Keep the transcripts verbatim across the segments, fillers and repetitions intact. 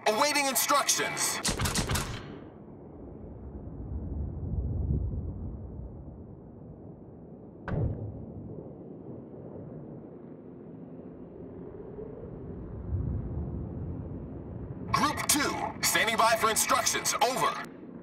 Awaiting instructions. Group two, standing by for instructions. Over.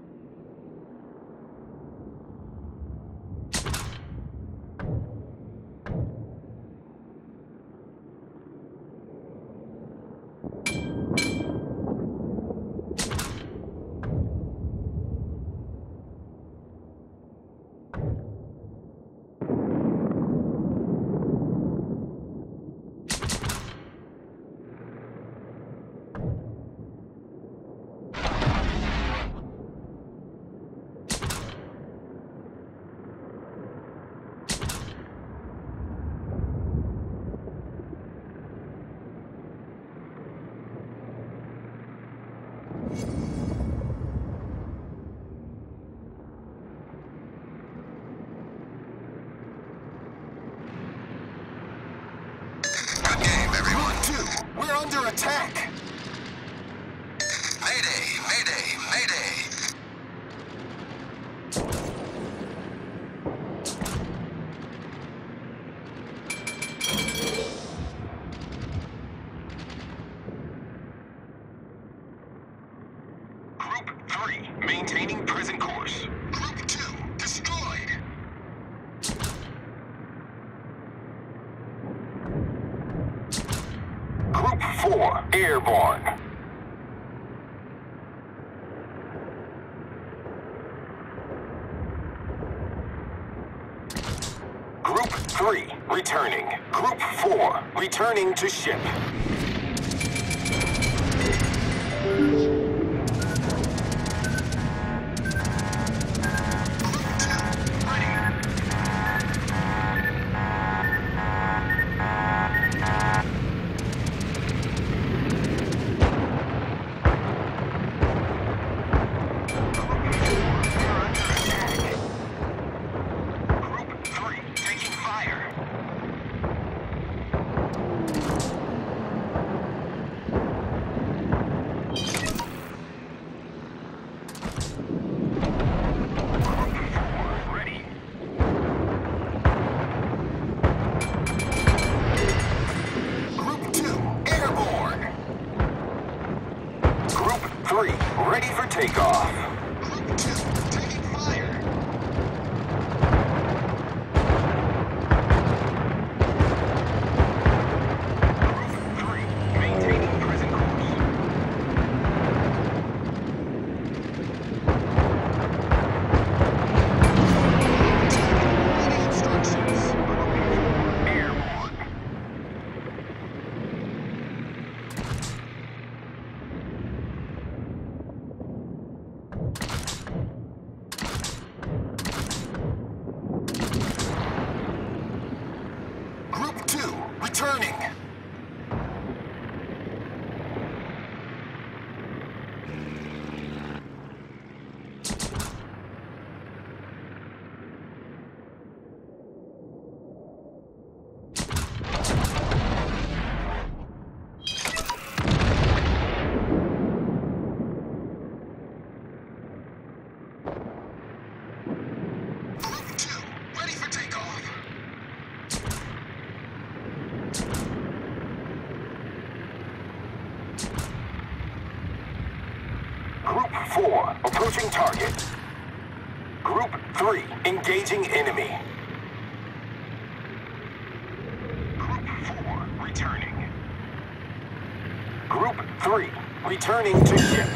We're under attack! Mayday! Mayday! Mayday! Group three, maintaining present course. Group two, destroyed! Group four, airborne. Group three, returning. Group four, returning to ship. Three, ready for takeoff. Group two, taking fire. Group three, maintaining present course. Any instructions? Airborne. Returning. Group two, ready for takeoff. Group four, approaching target. Group three, engaging enemy. Group four, returning. Group three, returning to ship.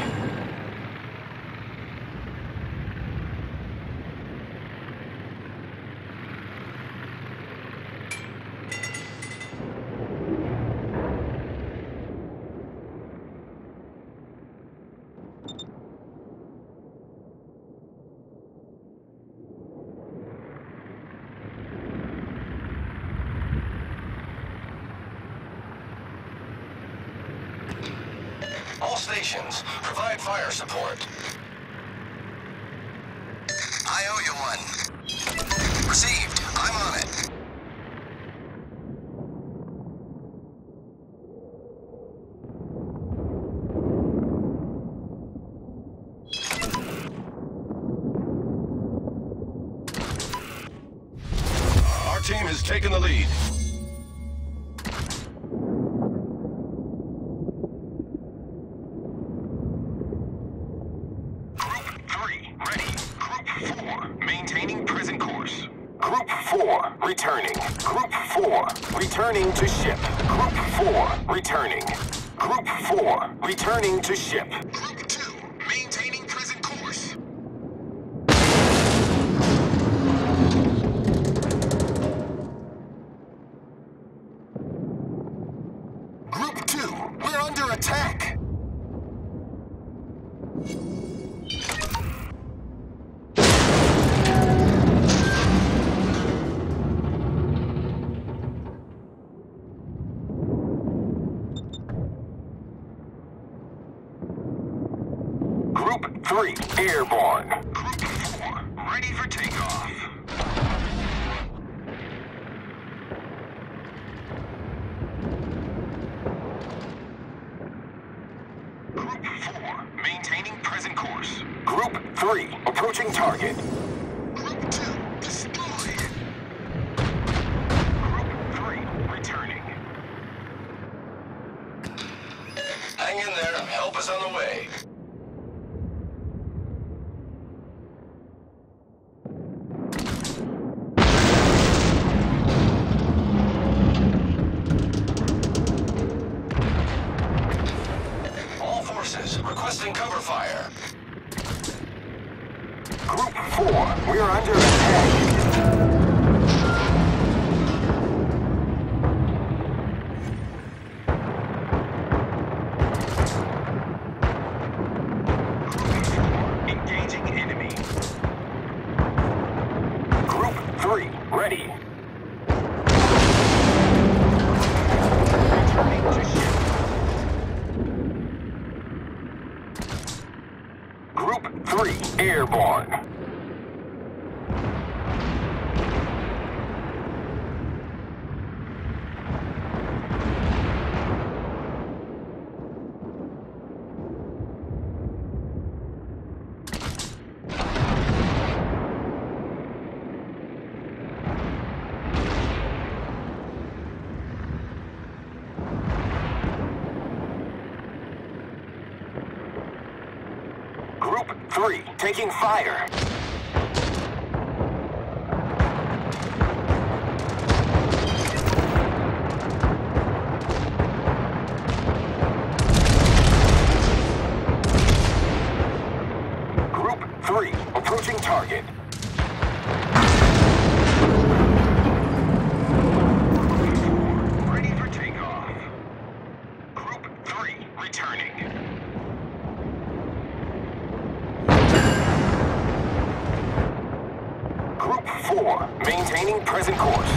All stations, provide fire support. I owe you one. Received. I'm on it. team has taken the lead. Group three, ready. Group four, maintaining present course. Group four, returning. Group four, returning to ship. Group four, returning. Group four, returning to ship. Group two, maintaining present course. Group two, we're under attack. Group three, airborne. Group four, ready for takeoff. Group four, maintaining present course. Group three, approaching target. Group two, destroyed. Group three, returning. Hang in there, help is on the way. Requesting cover fire. Group four, we are under attack. Group four, engaging enemy. Group three, ready. Returning to ship. Group three, airborne. Group three, taking fire. Group three, approaching target. Ready for takeoff. Group three, returning. Group four, maintaining present course.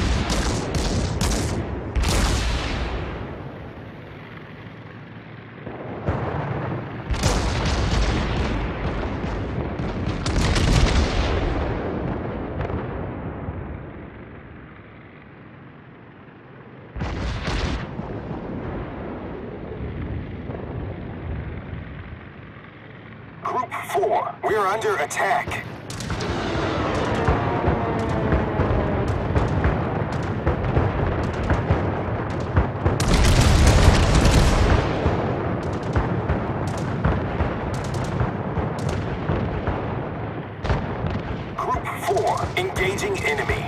Group four, we're under attack. Group four, engaging enemy.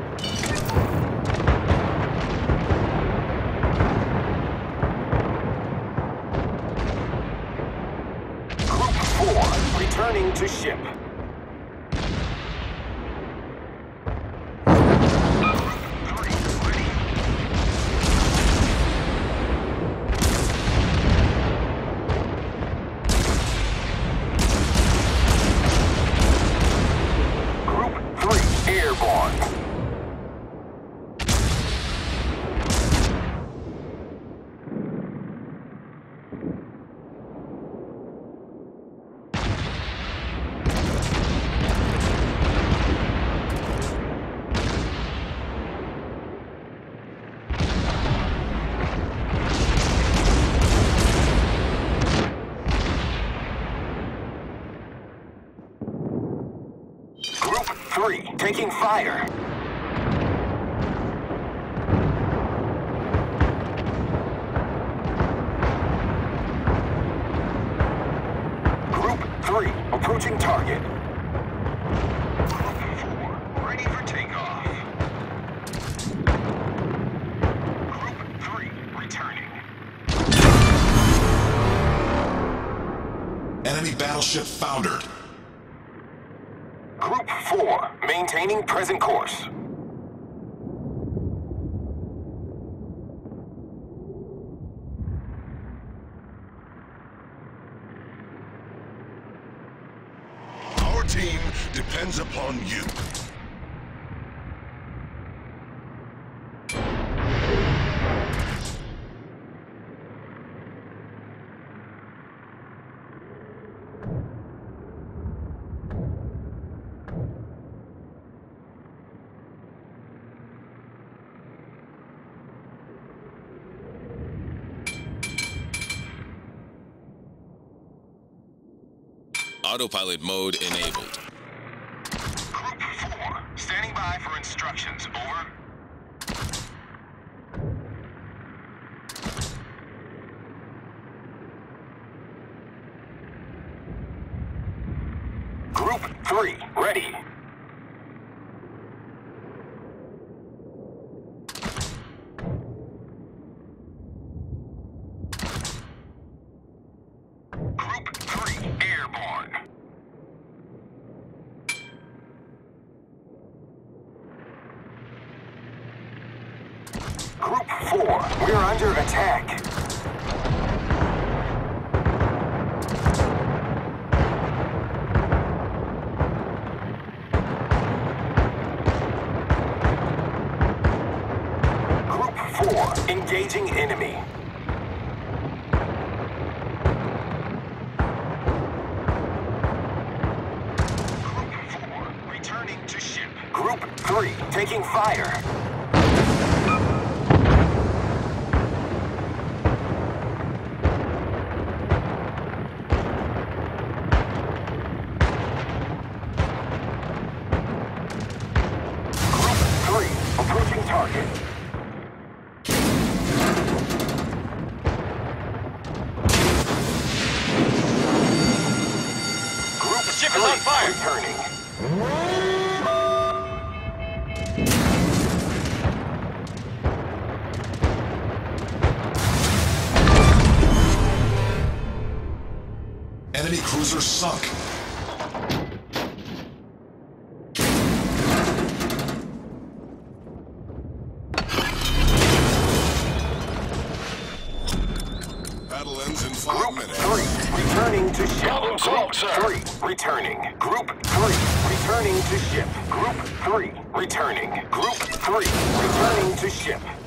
Group four, returning to ship. Group three, taking fire. target. Group four, ready for takeoff. Group three, returning. Enemy battleship foundered. Group four, maintaining present course. Our team depends upon you. Autopilot mode enabled. Group four, standing by for instructions. Over. Group three, ready. Group three, airborne. Group four, we're under attack. Group four, engaging enemy. Group four, returning to ship. Group three, taking fire. Approaching target. Group The ship is on fire. returning. Enemy cruiser sunk. Battle ends in five Group minutes. three, returning to ship. Problem solved, Group sir. three, returning. Group three, returning to ship. Group three, returning. Group three, returning to ship.